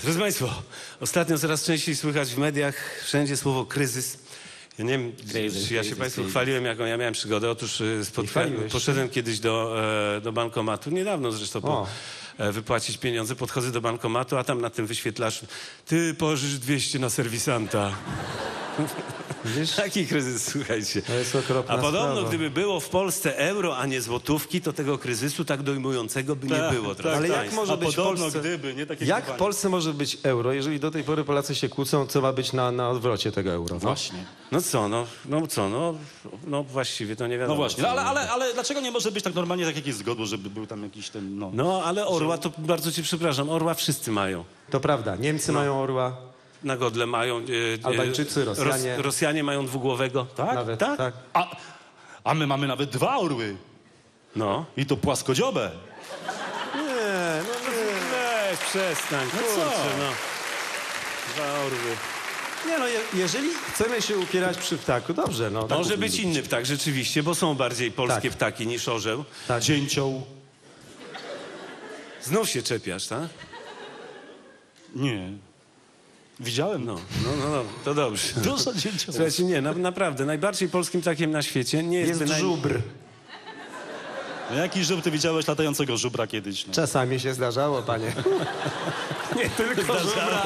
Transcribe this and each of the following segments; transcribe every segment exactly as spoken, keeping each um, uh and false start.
Drodzy Państwo, ostatnio coraz częściej słychać w mediach wszędzie słowo kryzys. Ja nie wiem, Kryzys, czy ja się kryzys, Państwu kryzys. chwaliłem, jaką ja miałem przygodę. Otóż e, spotkałem, chwaliłeś się. poszedłem kiedyś do, e, do bankomatu, niedawno zresztą, po, O. e, wypłacić pieniądze. Podchodzę do bankomatu, a tam na tym wyświetlaczu ty pożycz dwieście na serwisanta. Widzisz? Taki kryzys, słuchajcie. To jest okropna A podobno, sprawa. gdyby było w Polsce euro, a nie złotówki, to tego kryzysu tak dojmującego by nie Tak, było. tak, drodzy Ale jak państwo. może A być w podobno Polsce... gdyby, nie takie Jak w gdybanie. Polsce może być euro, jeżeli do tej pory Polacy się kłócą, co ma być na, na odwrocie tego euro? No? Właśnie. No co, no, no co, no, no właściwie to nie wiadomo. No właśnie, co, ale, no. ale, ale dlaczego nie może być tak normalnie, tak jak jest zgodło, żeby był tam jakiś ten, no... No, ale orła, to bardzo cię przepraszam, orła wszyscy mają. To prawda, Niemcy mają orła, Na godle mają... E, e, Albańczycy, Rosjanie. Ros, Rosjanie mają dwugłowego. Tak? nawet, tak? tak. A, a my mamy nawet dwa orły. No. I to płaskodziobę. Nie, no weź, przestań, No kurczę, co? no. Dwa orły. Nie no, je, jeżeli chcemy się upierać przy ptaku, dobrze, no. tak Może powinno być inny ptak, rzeczywiście, bo są bardziej polskie Tak. ptaki niż orzeł. Tak. Dzięcioł. Znów się czepiasz, tak? Nie. Widziałem? No, no, no, no to dobrze. Dużo dzięcioł. Słuchajcie, nie, na, naprawdę, najbardziej polskim ptakiem na świecie nie jest... Jest bynajmniej- żubr. No jaki żub, ty widziałeś latającego żubra kiedyś, no. Czasami się zdarzało, panie. Nie tylko żubra.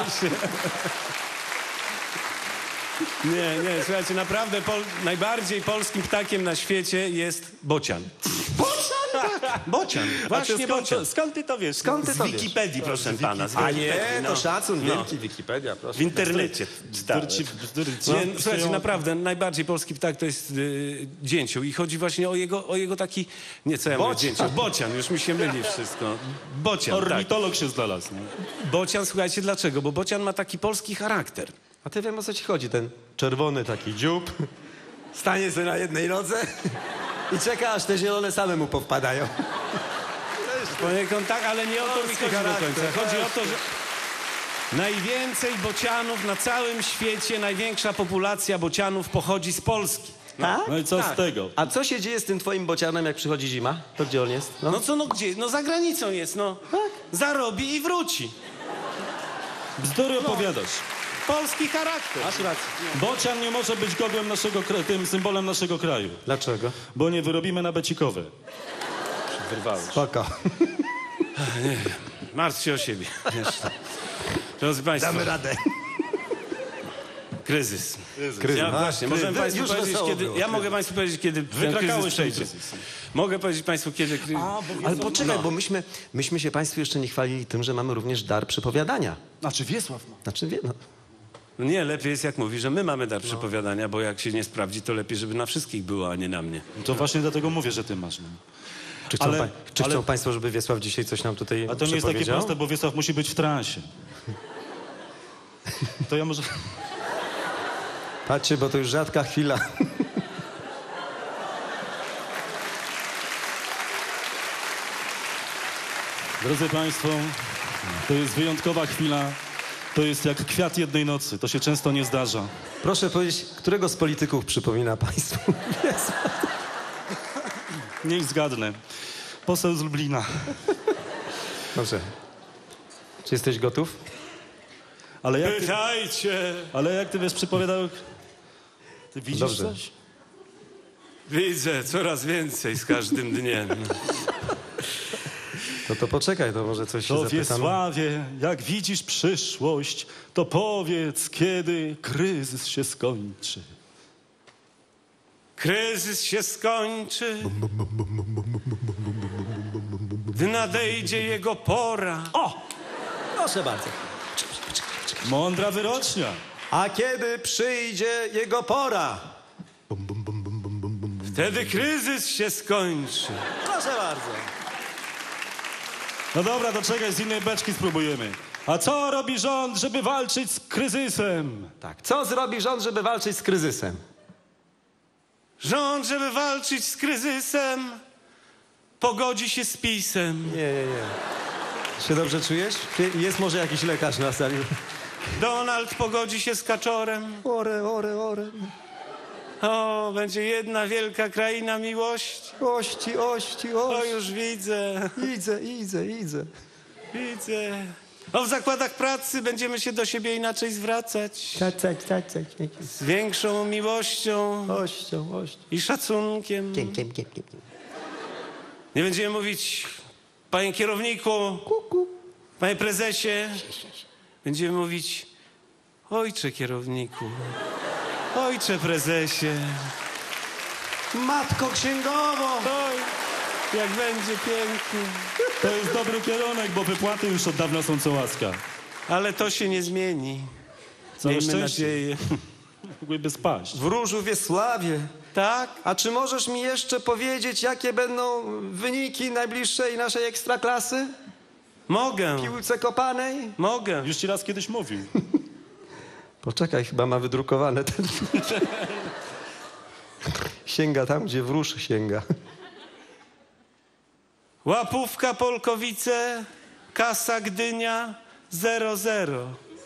Nie, nie, słuchajcie, naprawdę pol, najbardziej polskim ptakiem na świecie jest bocian. Bocian, tak. Bocian. A ty Właśnie skąd, bocian. to, skąd ty to wiesz? Skąd ty Z to wiesz? Wikipedii, proszę z pana. z A Wikipedii, nie, to no. szacun No. wielki, Wikipedia, proszę. W internecie. Bzdury ci, bzdury ci. Nie, No, słuchajcie, stoją- naprawdę, najbardziej polski ptak to jest y, dzięcioł i chodzi właśnie o jego, o jego taki, nie co ja mówię, Bocian. dzięcioł, bocian, już mi się myli wszystko. Bocian, tak. Ornitolog się znalazł, no. Bocian, słuchajcie, dlaczego? Bo bocian ma taki polski charakter. A ty wiem, o co ci chodzi, ten czerwony taki dziób. Stanie sobie na jednej nodze i czeka, aż te zielone same mu powpadają. Poniekąd tak, ale nie o to mi Polski chodzi do charakter, końca. Chodzi tak. o to, że najwięcej bocianów na całym świecie, największa populacja bocianów pochodzi z Polski. Tak? No i co Tak. z tego? A co się dzieje z tym twoim bocianem, jak przychodzi zima? To gdzie on jest? No. No co, no gdzie? No za granicą jest, no. Zarobi i wróci. Bzdury opowiadasz. Polski charakter. Masz rację. Bocian nie może być godłem naszego, kra- tym symbolem naszego kraju, Dlaczego? bo nie wyrobimy na becikowe. Wyrwałeś. Spoko. Martw się o siebie. Jeszcze. Drodzy Państwo, radę. kryzys. Kryzys. Ja A, właśnie, kryzys. możemy Państwu Już powiedzieć, wesoło kiedy... było, Ja kryzys. mogę Państwu powiedzieć, kiedy ten Wykrakałeś kryzys ten przejdzie. kryzys. Mogę powiedzieć Państwu, kiedy... kry- Ale poczekaj, bo myśmy, myśmy się Państwu jeszcze nie chwalili tym, że mamy również dar przepowiadania. Znaczy Wiesław ma. Znaczy, wie, no. No nie, lepiej jest jak mówi, że my mamy dar przepowiadania, bo jak się nie sprawdzi, to lepiej, żeby na wszystkich było, a nie na mnie. To właśnie dlatego mówię, że ty masz. No. Czy, chcą, Ale- pa, czy ale- chcą Państwo, żeby Wiesław dzisiaj coś nam tutaj A to nie jest takie przepowiedział? proste, bo Wiesław musi być w transie. To ja może... Patrzcie, bo to już rzadka chwila. Drodzy Państwo, to jest wyjątkowa chwila. To jest jak kwiat jednej nocy. To się często nie zdarza. Proszę powiedzieć, którego z polityków przypomina Państwu Wiesław? Niech zgadnę. Poseł z Lublina. Dobrze. Czy jesteś gotów? Ale jak ty, Pytajcie! ale jak ty wiesz, przypowiadał... Ty widzisz Dobrze. coś? Widzę coraz więcej z każdym dniem. No to poczekaj, to może coś się To zapytam. Wiesławie, jak widzisz przyszłość, to powiedz, kiedy kryzys się skończy. Kryzys się skończy, gdy nadejdzie jego pora. O! Proszę bardzo. Mądra wyrocznia. A kiedy przyjdzie jego pora? Wtedy kryzys się skończy. Proszę bardzo. No dobra, to czekaj, z innej beczki spróbujemy. A co robi rząd, żeby walczyć z kryzysem? Tak. Co zrobi rząd, żeby walczyć z kryzysem? Rząd, żeby walczyć z kryzysem, pogodzi się z PiS-em. Nie, nie, nie. Się dobrze czujesz? Czy jest może jakiś lekarz na sali? Donald pogodzi się z Kaczorem. Ore, ore, ore. O, będzie jedna wielka kraina miłości. Ości, ości, O, ości. już widzę, Idę, idę, idę. widzę. A w zakładach pracy będziemy się do siebie inaczej zwracać. Tak, tak, tak, tak. Z większą miłością Ością, ością. i szacunkiem. Kiem, kiem, kiem, kiem. Nie będziemy mówić, panie kierowniku, Kuku. panie prezesie. Będziemy mówić, ojcze kierowniku, ojcze prezesie. Matko księgowo. Oj, jak będzie pięknie. To jest dobry kierunek, bo wypłaty już od dawna są co łaska. Ale to się nie zmieni. Całe Miejmy szczęście. nadzieję. Mogłyby spaść. W Różu Wiesławie. Tak? A czy możesz mi jeszcze powiedzieć, jakie będą wyniki najbliższej naszej ekstraklasy? Mogę, Piłce kopanej? mogę. Już ci raz kiedyś mówił. Poczekaj, chyba ma wydrukowane ten... Sięga tam, gdzie wróż sięga. Łapówka Polkowice, kasa Gdynia zero zero.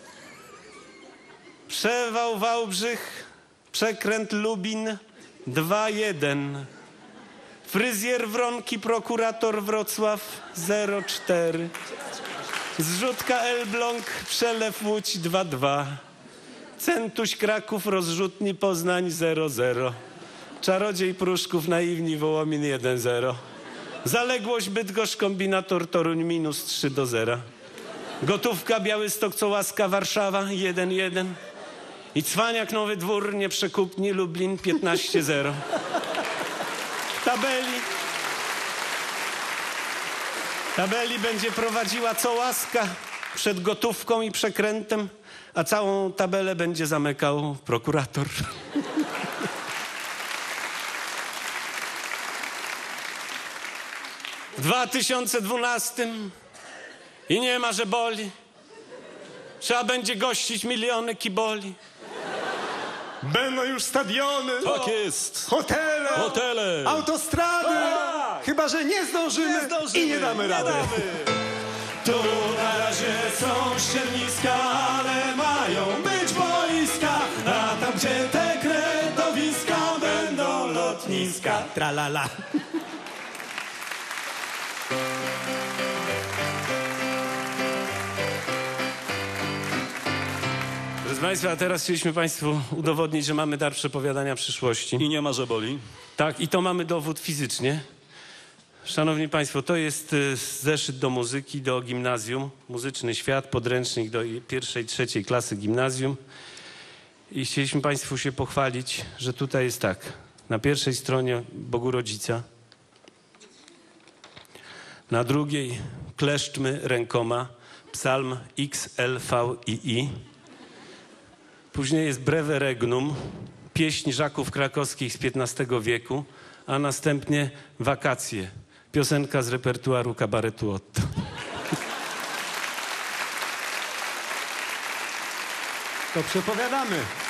Przewał Wałbrzych, przekręt Lubin dwa jeden. Fryzjer Wronki, prokurator Wrocław zero cztery. Zrzutka Elbląg, przelew Łódź dwa dwa. Centuś Kraków, rozrzutni Poznań zero zero. Czarodziej Pruszków, naiwni Wołomin jeden zero. Zaległość Bydgoszcz, kombinator Toruń minus trzy do zera. Gotówka Białystok, co łaska Warszawa jeden jeden. I Cwaniak Nowy Dwór, Nieprzekupni Lublin piętnaście zero. W tabeli... Tabeli będzie prowadziła co łaska przed gotówką i przekrętem, a całą tabelę będzie zamykał prokurator. W dwa tysiące dwunastym i nie ma, że boli. Trzeba będzie gościć miliony kiboli. Będą już stadiony, Tak jest. hotele, Hotele. autostrady. Chyba że nie zdążymy, Nie zdążymy, i nie damy nie rady. damy. Tu na razie są ścierniska, ale mają być boiska. A tam, gdzie te kretowiska, będą lotniska. Tralala. Proszę Państwa, a teraz chcieliśmy Państwu udowodnić, że mamy dar przepowiadania przyszłości. I nie ma, że boli. Tak, i to mamy dowód fizycznie. Szanowni Państwo, to jest y, zeszyt do muzyki, do gimnazjum. Muzyczny świat, podręcznik do i- pierwszej, trzeciej klasy gimnazjum. I chcieliśmy Państwu się pochwalić, że tutaj jest tak. Na pierwszej stronie Bogu Rodzica. Na drugiej kleszczmy rękoma psalm X L V I I. Później jest Breve Regnum, pieśń Żaków Krakowskich z piętnastego wieku, a następnie Wakacje, piosenka z repertuaru kabaretu Otto. To przepowiadamy.